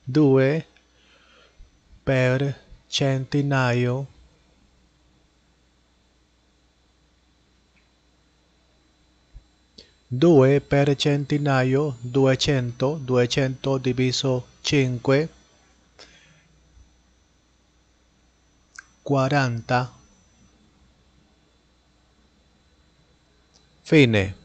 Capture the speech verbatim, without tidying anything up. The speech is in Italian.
due per centinaio, due per centinaio, duecento, duecento diviso cinque, quaranta. Fine.